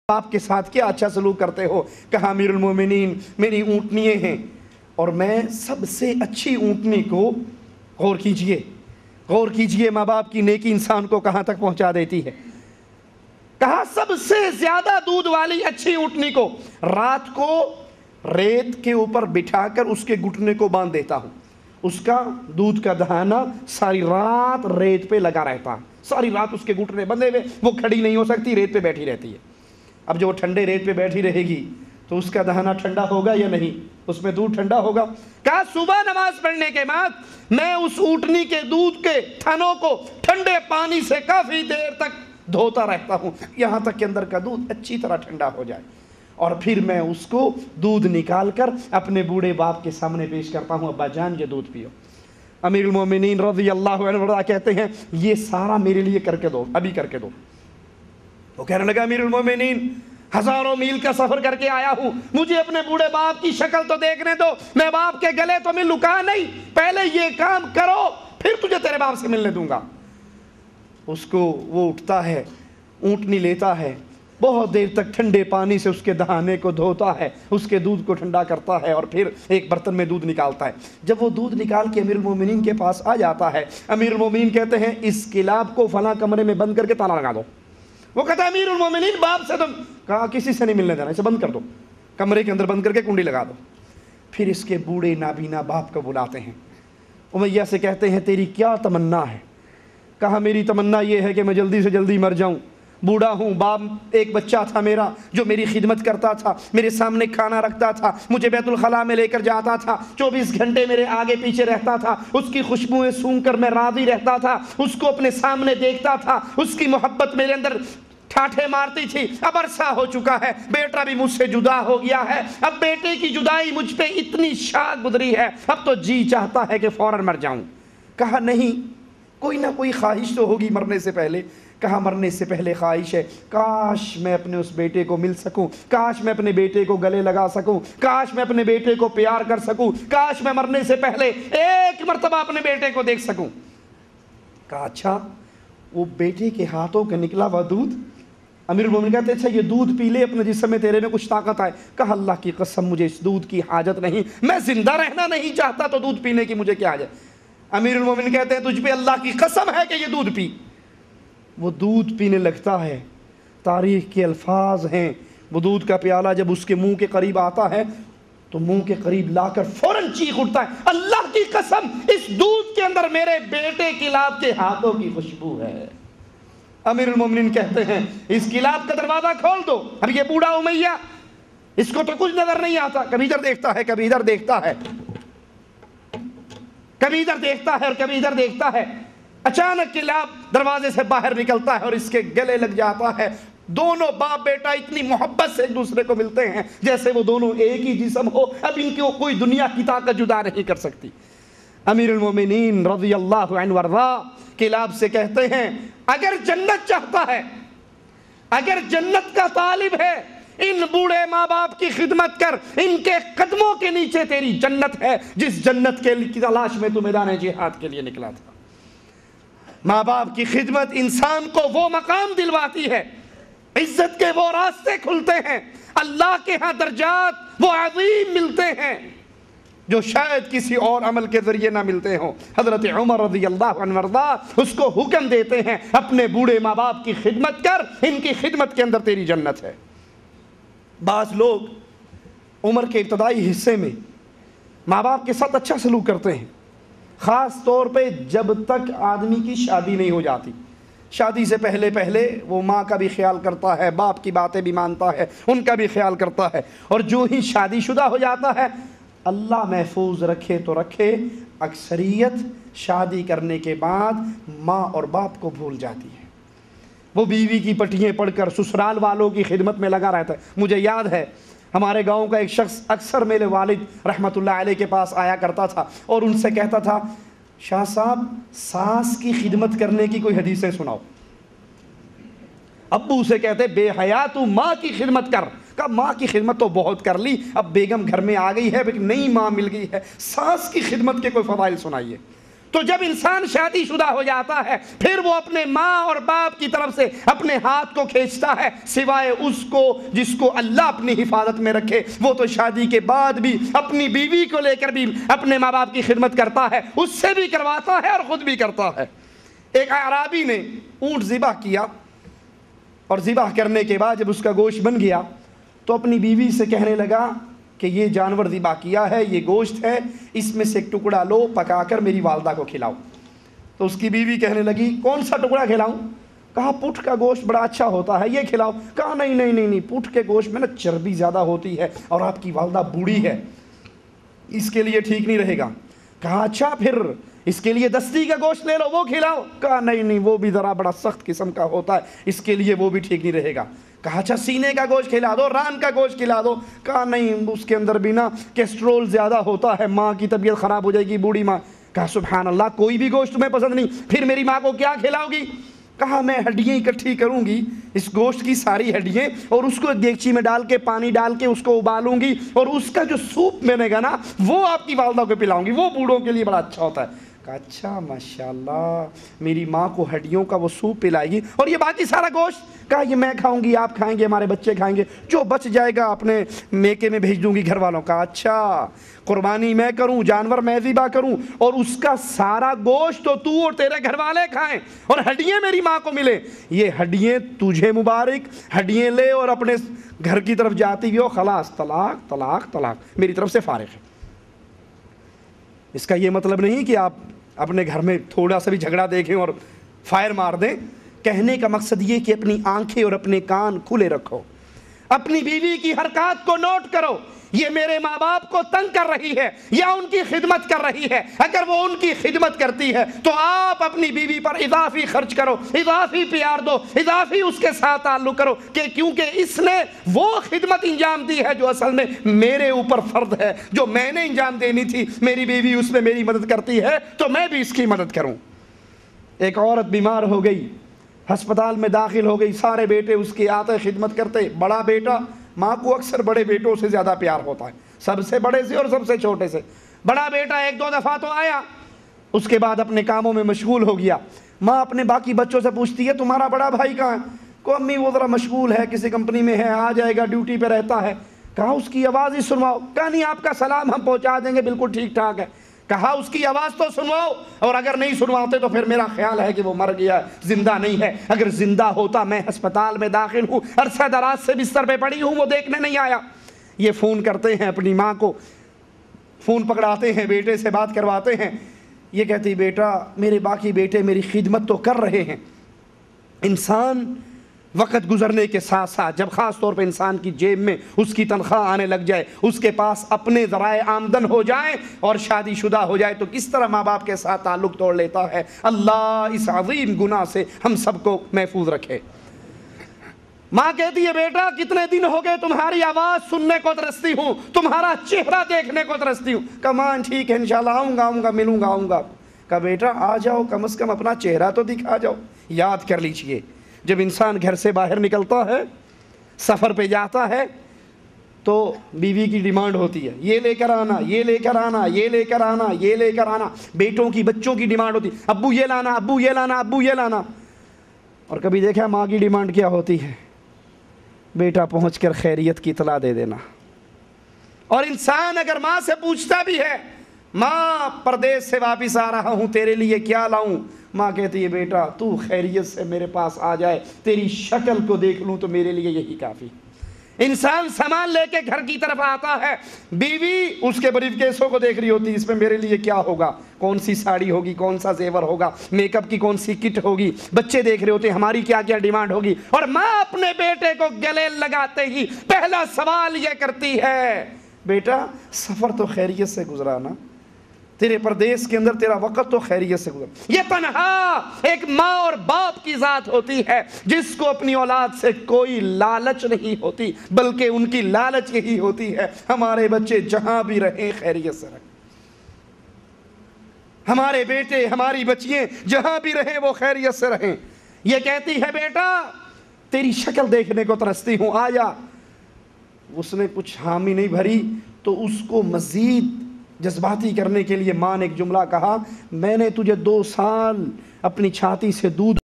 آپ کے ساتھ کیا اچھا سلوک کرتے ہو؟ کہا امیر المومنین میری اونٹنیاں ہیں اور میں سب سے اچھی اونٹنی کو غور کیجئے ماں باپ کی نیکی انسان کو کہاں تک پہنچا دیتی ہے۔ کہا سب سے زیادہ دودھ والی اچھی اونٹنی کو رات کو ریت کے اوپر بٹھا کر اس کے گھٹنے کو باندھ دیتا ہوں، اس کا دودھ کا دہانا ساری رات ریت پہ لگا رہتا ہے، ساری رات اس کے گھٹنے بندھے ہوئے، وہ کھڑی نہیں ہو سکتی، ریت پہ بیٹھی رہتی ہے۔ اب جو وہ ٹھنڈے ریت پہ بیٹھی رہے گی تو اس کا دہانا ٹھنڈا ہوگا یا نہیں؟ اس میں دودھ ٹھنڈا ہوگا۔ کہا صبح نماز پڑھنے کے بعد میں اس اونٹنی کے دودھ کے تھنوں کو ٹھنڈے پانی سے کافی دیر تک دھوتا رہتا ہوں، یہاں تک کہ اندر کا دودھ اچھی طرح ٹھنڈا ہو جائے، اور پھر میں اس کو دودھ نکال کر اپنے بوڑھے باپ کے سامنے پیش کرتا ہوں، ابا جان یہ دودھ پیو۔ امیر المومنین رضی اللہ عنہ کہتے ہیں یہ سارا میرے لیے کر کے دو، ابھی کر کے دو۔ وہ کہنے لگا امیر المومنین ہزاروں میل کا سفر کر کے آیا ہوں، مجھے اپنے بوڑھے باپ کی شکل تو دیکھنے دو، میں باپ کے گلے تو میں لکا نہیں، پہلے یہ کام کرو پھر تجھے تیرے باپ سے ملنے دوں گا۔ اس کو وہ اٹھتا ہے، اونٹنی لیتا ہے، بہت دیر تک ٹھنڈے پانی سے اس کے دہانے کو دھوتا ہے، اس کے دودھ کو ٹھنڈا کرتا ہے، اور پھر ایک برتن میں دودھ نکالتا ہے۔ جب وہ دودھ نکال کے امیر المومنین کے پاس آ جاتا ہے، امیر المومنین کہتے ہیں اس کلاب کو فلاں کمرے میں بند کر کے تالا لگا دو۔ وہ کہتا ہے امیر المومنین باپ سے تم کہا کسی سے نہیں ملنے دینا، اسے بند کر دو، کمرے کے اندر بند کر کے کنڈی لگا دو۔ پھر اس کے بوڑھے نابینا باپ کو بلاتے ہیں، امیہ سے کہتے ہیں تیری کیا تمنا ہے؟ کہا میری تمنا یہ ہے کہ میں جلدی سے جلدی مر جاؤں، بوڑھا ہوں، باپ ایک بچہ تھا میرا جو میری خدمت کرتا تھا، میرے سامنے کھانا رکھتا تھا، مجھے بیت الخلاء میں لے کر جاتا تھا، 24 گھنٹے میرے آگے پیچھے رہتا تھا، اس کی خوشبوئیں سونگھ کر میں راضی رہتا تھا، اس کو اپنے سامنے دیکھتا تھا، اس کی محبت میرے اندر ٹھاٹھے مارتی تھی۔ اب عرصہ ہو چکا ہے، بیٹا بھی مجھ سے جدا ہو گیا ہے، اب بیٹے کی جدائی مجھ پہ اتنی شاق گزری ہے، اب تو جی چاہتا ہے کہ فوراً مر جاؤں۔ کہا نہیں، کوئی نہ کوئی خواہش تو ہوگی مرنے سے پہلے۔ کہا مرنے سے پہلے خواہش ہے کاش میں اپنے اس بیٹے کو مل سکوں، کاش میں اپنے بیٹے کو گلے لگا سکوں، کاش میں اپنے بیٹے کو پیار کر سکوں، کاش میں مرنے سے پہلے ایک مرتبہ اپنے بیٹے کو دیکھ سکوں۔ کہا اچھا وہ بیٹے کے ہاتھوں کا نکلا ہوا دودھ؟ امیر المومنین کہتے اچھا یہ دودھ پی لے، اپنے جسم میں تیرے میں کچھ طاقت آئے۔ کہا اللہ کی قسم مجھے اس دودھ کی حاجت نہیں، میں زندہ رہنا نہیں چاہتا تو دودھ پینے کی مجھے کیا حاجت؟ امیر المومنین کہتے ہیں تجھ پہ اللہ کی قسم ہے کہ یہ دودھ پی۔ وہ دودھ پینے لگتا ہے، تاریخ کے الفاظ ہیں، وہ دودھ کا پیالہ جب اس کے منہ کے قریب آتا ہے تو منہ کے قریب لا کر فوراً چیخ اٹھتا ہے اللہ کی قسم اس دودھ کے اندر میرے بیٹے کلاب کے ہاتھوں کی خوشبو ہے۔ امیر المومنین کہتے ہیں اس کلاب کا دروازہ کھول دو۔ اب یہ بوڑھا امیہ اس کو تو کچھ نظر نہیں آتا، کبھی ادھر دیکھتا ہے کبھی ادھر دیکھتا ہے، کبھی ادھر دیکھتا ہے اور کبھی ادھر دیکھتا ہے۔ اچانک کلاب دروازے سے باہر نکلتا ہے اور اس کے گلے لگ جاتا ہے۔ دونوں باپ بیٹا اتنی محبت سے ایک دوسرے کو ملتے ہیں جیسے وہ دونوں ایک ہی جسم ہو، اب ان کو کوئی دنیا کی طاقت جدا نہیں کر سکتی۔ امیر المومنین رضی اللہ عنہ وارضا کلاب سے کہتے ہیں اگر جنت چاہتا ہے، اگر جنت کا طالب ہے، ان بوڑھے ماں باپ کی خدمت کر، ان کے قدموں کے نیچے تیری جنت ہے جس جنت کے تلاش میں تو میدان جہاد کے لیے نکلا تھا۔ ماں باپ کی خدمت انسان کو وہ مقام دلواتی ہے، عزت کے وہ راستے کھلتے ہیں، اللہ کے ہاں درجات وہ عظیم ملتے ہیں جو شاید کسی اور عمل کے ذریعے نہ ملتے ہوں۔ حضرت عمر رضی اللہ عنہ وارضا اس کو حکم دیتے ہیں اپنے بوڑھے ماں باپ کی خدمت کر، ان کی خدمت کے اندر تیری جنت ہے۔ بعض لوگ عمر کے ابتدائی حصے میں ماں باپ کے ساتھ اچھا سلوک کرتے ہیں، خاص طور پہ جب تک آدمی کی شادی نہیں ہو جاتی۔ شادی سے پہلے پہلے وہ ماں کا بھی خیال کرتا ہے، باپ کی باتیں بھی مانتا ہے، ان کا بھی خیال کرتا ہے، اور جو ہی شادی شدہ ہو جاتا ہے اللہ محفوظ رکھے تو رکھے، اکثریت شادی کرنے کے بعد ماں اور باپ کو بھول جاتی ہے، وہ بیوی کی پٹیاں پڑھ کر سسرال والوں کی خدمت میں لگا رہتا ہے۔ مجھے یاد ہے ہمارے گاؤں کا ایک شخص اکثر میرے والد رحمۃ اللہ علیہ کے پاس آیا کرتا تھا اور ان سے کہتا تھا شاہ صاحب ساس کی خدمت کرنے کی کوئی حدیثیں سناؤ۔ ابو سے کہتے بے حیا تو ماں کی خدمت کر۔ کہا ماں کی خدمت تو بہت کر لی، اب بیگم گھر میں آ گئی ہے، نئی ماں مل گئی ہے، ساس کی خدمت کے کوئی فضائل سنائیے۔ تو جب انسان شادی شدہ ہو جاتا ہے پھر وہ اپنے ماں اور باپ کی طرف سے اپنے ہاتھ کو کھینچتا ہے، سوائے اس کو جس کو اللہ اپنی حفاظت میں رکھے، وہ تو شادی کے بعد بھی اپنی بیوی کو لے کر بھی اپنے ماں باپ کی خدمت کرتا ہے، اس سے بھی کرواتا ہے اور خود بھی کرتا ہے۔ ایک اعرابی نے اونٹ ذبح کیا اور ذبح کرنے کے بعد جب اس کا گوشت بن گیا تو اپنی بیوی سے کہنے لگا کہ یہ جانور ذبح کیا ہے، یہ گوشت ہے، اس میں سے ایک ٹکڑا لو، پکا کر میری والدہ کو کھلاؤ۔ تو اس کی بیوی کہنے لگی کون سا ٹکڑا کھلاؤں؟ کہا پٹھ کا گوشت بڑا اچھا ہوتا ہے، یہ کھلاؤ۔ کہا نہیں، پٹھ کے گوشت میں نا چربی زیادہ ہوتی ہے اور آپ کی والدہ بوڑھی ہے، اس کے لیے ٹھیک نہیں رہے گا۔ کہا اچھا پھر اس کے لیے دستی کا گوشت لے لو، وہ کھلاؤ۔ کہا نہیں، وہ بھی ذرا بڑا سخت قسم کا ہوتا ہے، اس کے لیے وہ بھی ٹھیک نہیں رہے گا۔ کہا اچھا سینے کا گوشت کھلا دو، ران کا گوشت کھلا دو۔ کہا نہیں، اس کے اندر بھی نا کیسٹرول زیادہ ہوتا ہے، ماں کی طبیعت خراب ہو جائے گی، بوڑھی ماں۔ کہا سبحان اللہ، کوئی بھی گوشت تمہیں پسند نہیں، پھر میری ماں کو کیا کھلاؤ گی؟ کہا میں ہڈیاں اکٹھی کروں گی، اس گوشت کی ساری ہڈیاں، اور اس کو ایک دیگچی میں ڈال کے پانی ڈال کے اس کو ابالوں گی، اور اس کا جو سوپ بنے گا نا وہ آپ کی والدہ کو پلاؤں گی، وہ بوڑھوں کے لیے بڑا اچھا ہوتا ہے۔ کہا اچھا ماشاءاللہ، میری ماں کو ہڈیوں کا وہ سوپ پلائے گی، اور یہ باقی سارا گوشت؟ کہا یہ میں کھاؤں گی، آپ کھائیں گے، ہمارے بچے کھائیں گے، جو بچ جائے گا اپنے میکے میں بھیج دوں گی گھر والوں۔ کہا اچھا قربانی میں کروں، جانور میں ذبح کروں، اور اس کا سارا گوشت تو اور تیرے گھر والے کھائیں، اور ہڈیاں میری ماں کو ملے؟ یہ ہڈیاں تجھے مبارک، ہڈیاں لے اور اپنے گھر کی طرف جاتی ہو، خلاص طلاق طلاق طلاق، میری طرف سے فارغ ہے۔ اس کا یہ مطلب نہیں کہ آپ اپنے گھر میں تھوڑا سا بھی جھگڑا دیکھیں اور فائر مار دیں۔ کہنے کا مقصد یہ کہ اپنی آنکھیں اور اپنے کان کھلے رکھو، اپنی بیوی کی حرکات کو نوٹ کرو، یہ میرے ماں باپ کو تنگ کر رہی ہے یا ان کی خدمت کر رہی ہے؟ اگر وہ ان کی خدمت کرتی ہے تو آپ اپنی بیوی پر اضافی خرچ کرو، اضافی پیار دو، اضافی اس کے ساتھ تعلق کرو، کہ کیونکہ اس نے وہ خدمت انجام دی ہے جو اصل میں میرے اوپر فرض ہے، جو میں نے انجام دینی تھی۔ میری بیوی اس میں میری مدد کرتی ہے تو میں بھی اس کی مدد کروں۔ ایک عورت بیمار ہو گئی، ہسپتال میں داخل ہو گئی، سارے بیٹے اس کی آتے خدمت کرتے، بڑا بیٹا، ماں کو اکثر بڑے بیٹوں سے زیادہ پیار ہوتا ہے، سب سے بڑے سے اور سب سے چھوٹے سے۔ بڑا بیٹا ایک دو دفعہ تو آیا، اس کے بعد اپنے کاموں میں مشغول ہو گیا۔ ماں اپنے باقی بچوں سے پوچھتی ہے تمہارا بڑا بھائی کہاں ہے؟ کو امی وہ ذرا مشغول ہے، کسی کمپنی میں ہے، آ جائے گا، ڈیوٹی پہ رہتا ہے۔ کہا اس کی آواز ہی سنواؤ۔ کہا نہیں، آپ کا سلام ہم پہنچا دیں گے، بالکل ٹھیک ٹھاک ہے۔ کہا اس کی آواز تو سنواؤ، اور اگر نہیں سنواتے تو پھر میرا خیال ہے کہ وہ مر گیا، زندہ نہیں ہے۔ اگر زندہ ہوتا، میں ہسپتال میں داخل ہوں، عرصہ دراز سے بستر پہ پڑی ہوں، وہ دیکھنے نہیں آیا۔ یہ فون کرتے ہیں اپنی ماں کو، فون پکڑاتے ہیں، بیٹے سے بات کرواتے ہیں۔ یہ کہتی بیٹا میرے باقی بیٹے میری خدمت تو کر رہے ہیں۔ انسان وقت گزرنے کے ساتھ ساتھ جب خاص طور پہ انسان کی جیب میں اس کی تنخواہ آنے لگ جائے، اس کے پاس اپنے ذرائع آمدن ہو جائیں اور شادی شدہ ہو جائے، تو کس طرح ماں باپ کے ساتھ تعلق توڑ لیتا ہے۔ اللہ اس عظیم گناہ سے ہم سب کو محفوظ رکھے۔ ماں کہتی ہے بیٹا کتنے دن ہو گئے تمہاری آواز سننے کو ترستی ہوں، تمہارا چہرہ دیکھنے کو ترستی ہوں۔ کہا ماں ٹھیک ہے انشاءاللہ آؤں گا، ملوں گا۔ کہا بیٹا آ جاؤ، کم از کم اپنا چہرہ تو دکھا جاؤ۔ یاد کر لیجئے، جب انسان گھر سے باہر نکلتا ہے، سفر پہ جاتا ہے، تو بیوی کی ڈیمانڈ ہوتی ہے، یہ لے کر آنا، یہ لے کر آنا، یہ لے کر آنا، یہ لے کر آنا۔ بیٹوں کی، بچوں کی ڈیمانڈ ہوتی ہے، ابو یہ لانا، ابو یہ لانا، ابو یہ لانا۔ اور کبھی دیکھا ماں کی ڈیمانڈ کیا ہوتی ہے؟ بیٹا پہنچ کر خیریت کی اطلاع دے دینا۔ اور انسان اگر ماں سے پوچھتا بھی ہے، ماں پردیس سے واپس آ رہا ہوں، تیرے لیے کیا لاؤں؟ ماں کہتی ہے بیٹا تو خیریت سے میرے پاس آ جائے، تیری شکل کو دیکھ لوں تو میرے لیے یہی کافی۔ انسان سامان لے کے گھر کی طرف آتا ہے، بیوی اس کے بریف کیسوں کو دیکھ رہی ہوتی ہے، اس میں میرے لیے کیا ہوگا، کون سی ساڑی ہوگی، کون سا زیور ہوگا، میک اپ کی کون سی کٹ ہوگی، بچے دیکھ رہے ہوتے ہیں ہماری کیا کیا ڈیمانڈ ہوگی۔ اور ماں اپنے بیٹے کو گلے لگاتے ہی پہلا سوال یہ کرتی ہے، بیٹا سفر تو خیریت سے گزرا نا، تیرے پردیس کے اندر تیرا وقت تو خیریت سے گزرا۔ یہ تنہا ایک ماں اور باپ کی ذات ہوتی ہے جس کو اپنی اولاد سے کوئی لالچ نہیں ہوتی، بلکہ ان کی لالچ یہی ہوتی ہے ہمارے بچے جہاں بھی رہیں خیریت سے رہیں، ہمارے بیٹے ہماری بچیاں جہاں بھی رہیں وہ خیریت سے رہیں۔ یہ کہتی ہے بیٹا تیری شکل دیکھنے کو ترستی ہوں، آ جا۔ اس نے کچھ حامی نہیں بھری تو اس کو مزید جذباتی کرنے کے لیے ماں نے ایک جملہ کہا، میں نے تجھے 2 سال اپنی چھاتی سے دودھ